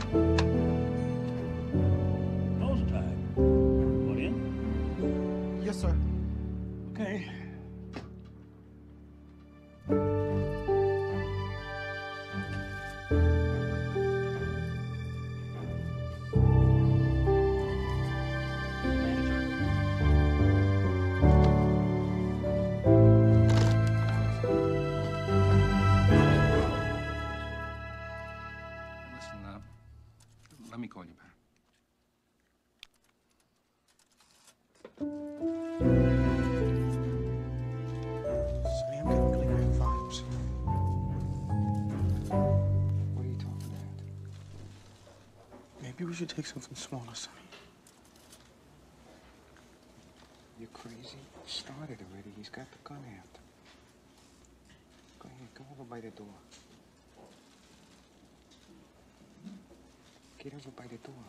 Nose tag. What in? Yes, sir. Okay. Listen, let me call you back. Sonny, I'm getting really weird vibes. What are you talking about? Maybe we should take something smaller, Sonny. You crazy? Started already. He's got the gun out. Go ahead, go over by the door. Get over by the door.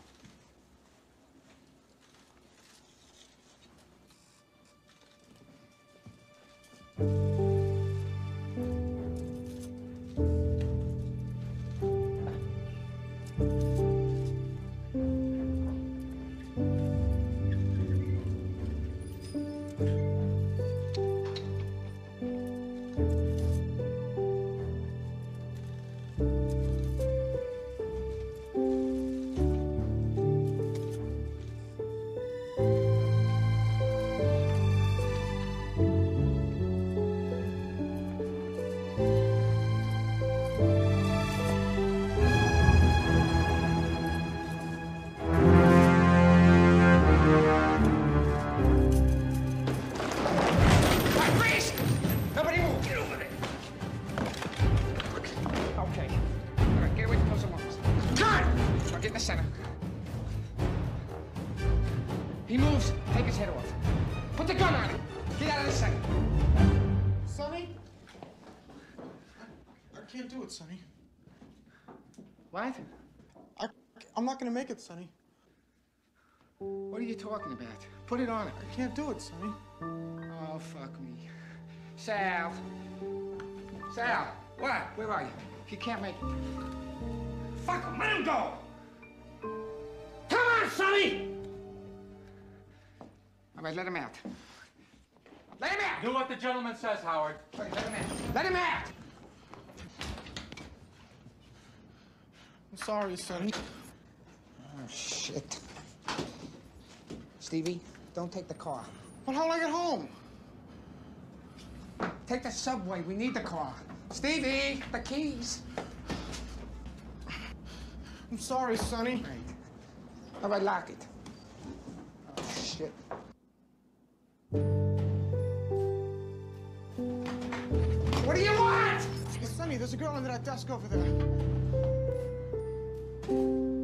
Freeze! Nobody move! Get over there! Okay. All right, get away from those alarms. Good! Now get in the center. He moves, take his head off. Put the gun on him. Get out of the center. Sonny? I can't do it, Sonny. What? I'm not gonna make it, Sonny. What are you talking about? Put it on him. I can't do it, Sonny. Oh, fuck me. Sal. Sal, what? Where are you? You can't make it. Fuck him, let him go! Come on, Sonny! All right, let him out. Let him out! Do what the gentleman says, Howard. Let him out. Let him out! I'm sorry, Sonny. Oh, shit. Stevie, don't take the car. But how'll I get home? Take the subway. We need the car. Stevie, the keys. I'm sorry, Sonny. Right. All right, lock it. Oh, shit. What do you want? Hey, Sonny, there's a girl under that desk over there.